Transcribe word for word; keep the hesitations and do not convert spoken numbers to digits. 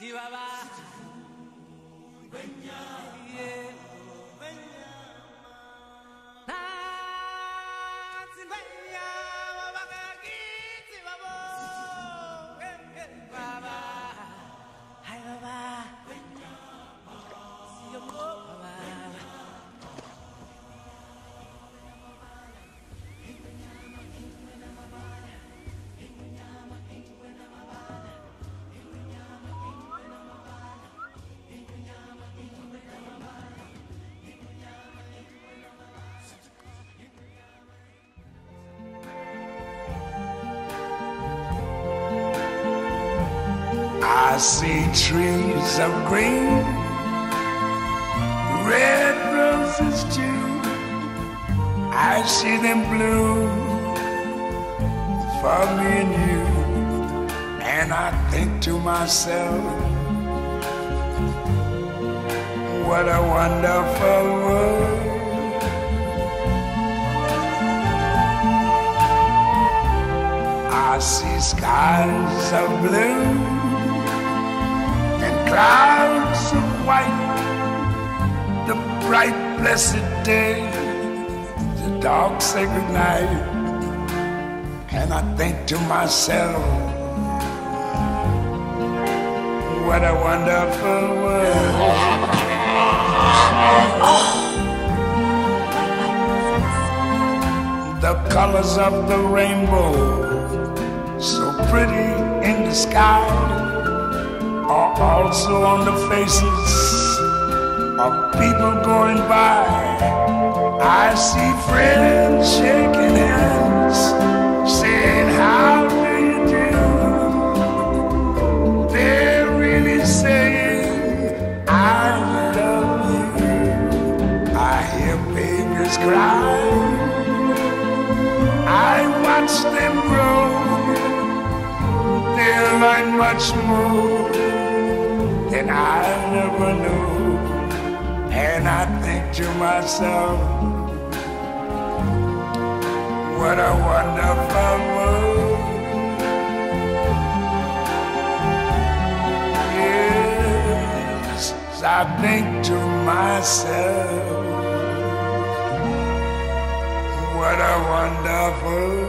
I see trees of green, red roses too. I see them bloom for me and you. And I think to myself, what a wonderful world. I see skies of blue, clouds of white, the bright blessed day, the dark sacred night. And I think to myself, what a wonderful world. The colors of the rainbow, so pretty in the sky, are also on the faces of people going by. I see friends shaking hands, saying, how do you do? They're really saying, I love you. I hear babies cry, I watch them grow. They'll learn much more than I never knew. And I think to myself, what a wonderful world. Yes, I think to myself, what a wonderful